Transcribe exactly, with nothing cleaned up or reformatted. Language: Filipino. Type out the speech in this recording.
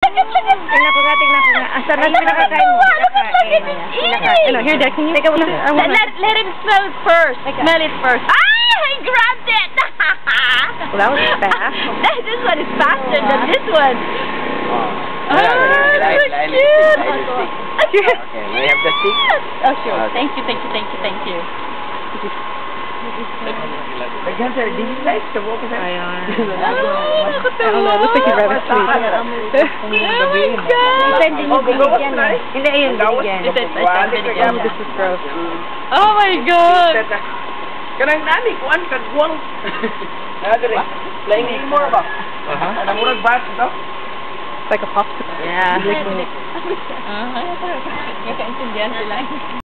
Tingnan ko nga, tingnan ko nga. Asa na pinakakain mo? Pinakain. Pinakain. Ano, here, Dad, can you... Teka, let, let, let him smell it first. Smell it first. Ah! I grabbed it! Well, that was fast. This one is faster than this one. Oh, Ah, so cute! Okay, we have the stick. Oh, sure. Thank you, thank you, thank you, thank you. Again, sir, did you like the walk? Ayan. Oh, nakatawa. Looks like you're very sweet. Oh my God! Isa hindi mo binigyan eh. Hindi, ayun, binigyan. Ito, ito, ito, binigyan. Oh, this is gross. Oh my God! Kanang nani, kuan, kagwang. Playing more ba? Ang murag bat ito? It's like a popsicle. Yeah. Ah, kakaintindihan sila.